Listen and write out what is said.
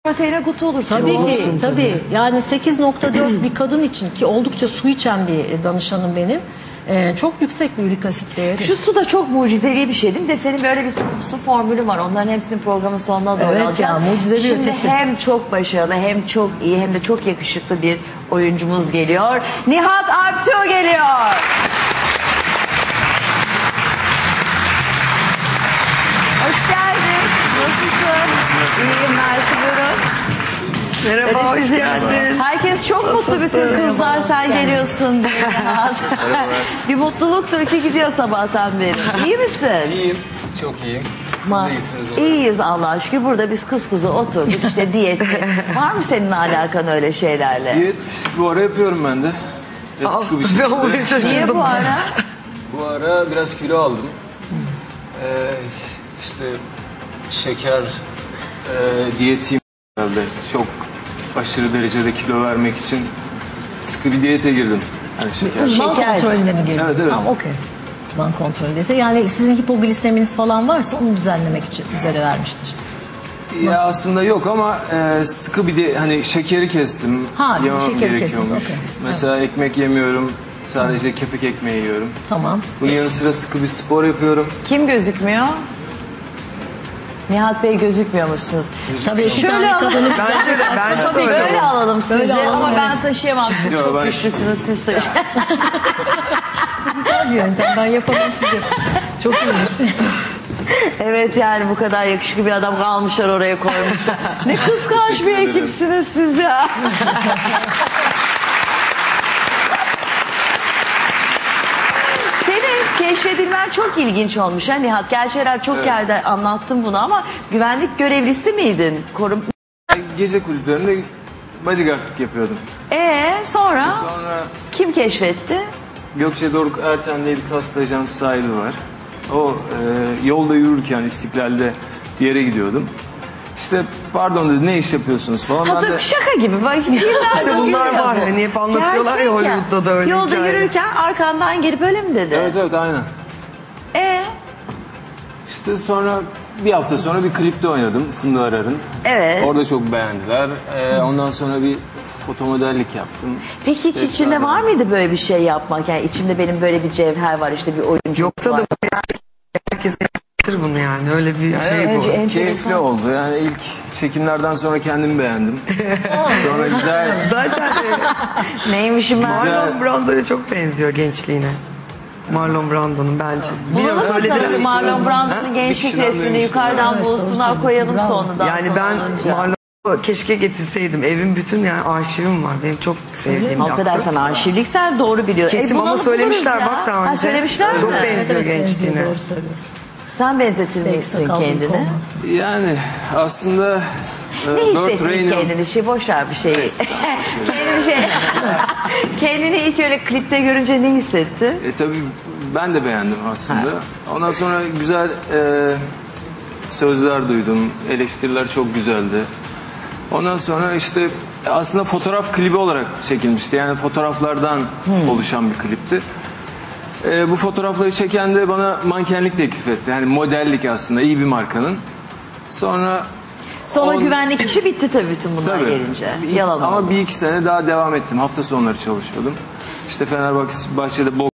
Proteine kutu olur. Tabii ki, tabii. Yani 8,4 bir kadın için ki oldukça su içen bir danışanım benim. Çok yüksek bir ürik asit değeri. Şu su da çok mucizevi bir şey değil mi? De senin böyle bir su formülü var. Onların hepsini programın sonuna doğru Evet alacağız. ya, mucizevi Şimdi ötesi. hem çok başarılı, hem çok iyi, hem de çok yakışıklı bir oyuncumuz geliyor. Nihat Alptuğ geliyor. Hoş geldin. Nasılsın? İyiyim, mersi, buyurun. Merhaba, hoş geldin. Herkes çok mutlu, bütün kızlar sen geliyorsun diye. Bir mutluluktur ki gidiyor sabahtan beri. İyi misin? İyiyim, çok iyiyim. Siz de iyisiniz umarım. İyiyiz Allah'a şükür. Burada biz kız kızı oturduk işte diyet. Var mı senin alakan öyle şeylerle? Diyet bu ara yapıyorum ben de. Ve sıkı bir Ben oraya şekilde. şaşırdım. Niye bu ara? Bu ara biraz kilo aldım. İşte şeker diyetiyim herhalde. Çok aşırı derecede kilo vermek için sıkı bir diyete girdim. Hani şeker. Uzman Şeker. kontrolüne mi girdiniz? Evet, evet. Tamam, okey. Uzman kontrolündeyse. Yani sizin hipogliseminiz falan varsa onu düzenlemek için üzere vermiştir. Ya aslında yok ama sıkı bir de hani şekeri kestim. Ha, Yemem şekeri gerekiyormuş. kestiniz, okey. Mesela ekmek yemiyorum. Sadece kepek ekmeği yiyorum. Tamam. Bunun yanı sıra sıkı bir spor yapıyorum. Kim gözükmüyor? Nihat Bey gözükmüyormuşsunuz. Tabii iki Şöyle tane alalım. kadını Bence de, bence de Tabii öyle. böyle alalım sizi Böyle alalım, ama ben evet. taşıyamam. Siz Yok, çok ben- güçlüsünüz, siz taşıyamam. güzel bir yöntem. Ben yapamam size. Çok iyiymiş. Evet, yani bu kadar yakışıklı bir adam kalmışlar oraya koymuşlar. Ne kıskanç bir Teşekkür ederim. ekipsiniz siz ya. Senin keşfedilmen çok ilginç olmuş ha Nihat. Gerçi herhalde çok Evet. yerde anlattım bunu ama güvenlik görevlisi miydin? Gece kulüplerinde bodyguardlık yapıyordum. Sonra Sonra kim keşfetti? Gökçe Doruk Erten diye bir kast ajans sahibi var. O yolda yürürken İstiklal'de bir yere gidiyordum. İşte pardon dedi, ne iş yapıyorsunuz falan. Ha Ben de tabii, şaka gibi. Bak, filmler İşte çok bunlar yürüyor var. bu. Hani hep anlatıyorlar ya Gerçek Hollywood'da da öyle Yolda hikaye. yürürken arkandan gelip öyle mi dedi? evet evet aynen. İşte sonra bir hafta sonra bir klipte oynadım Funda Arar'ın. Evet. Orada çok beğendiler. Ondan sonra bir fotomodellik yaptım. Peki hiç İşte içinde sonra- var mıydı böyle bir şey yapmak? Yani içimde benim böyle bir cevher var, işte bir oyuncu Yoksa var. da herkes yaptır bunu yani. Öyle bir şey Evet, bu. enteresan. Keyifli oldu. Yani ilk çekimlerden sonra kendimi beğendim. Sonra güzel Zaten Neymişim ben? Marlon Brando'ya çok benziyor gençliğine. Marlon Brando'nun bence. Biliyorum, Bulalım söylediler. bakalım Marlon Brando'nun gençlik kişiden resmini duymuştum, yukarıdan evet. bulsunlar, koyalım Bravo. sonradan. Yani sonra ben alınca. Marlon'u keşke getirseydim. Evim bütün yani arşivim var. Benim çok sevdiğim bir Hakikaten aktör. sen arşivlik, sen doğru biliyorsun. Kesin bunu ama alıp söylemişler buluruz ya. bak daha Ha, önce. söylemişler Çok mi? benziyor gençliğine. Doğru söylüyorsun. Sen benzetir Belki misin sakallı kendini? olmaz. yani aslında Ne Burt hissettin Reynolds- kendini? Boş ver bir şeyi. Kendini ilk öyle klipte görünce ne hissettin? Tabii ben de beğendim aslında. Ondan sonra güzel sözler duydum. Eleştiriler çok güzeldi. Ondan sonra işte aslında fotoğraf klibi olarak çekilmişti. Yani fotoğraflardan oluşan bir klipti. Bu fotoğrafları çeken de bana mankenlik teklif etti. Yani modellik aslında, iyi bir markanın. Sonra Güvenlik işi bitti tabii bütün bunlar tabii. gelince. Yalan Ama oldu. bir iki sene daha devam ettim. Hafta sonları çalışıyordum. İşte Fenerbahçe'de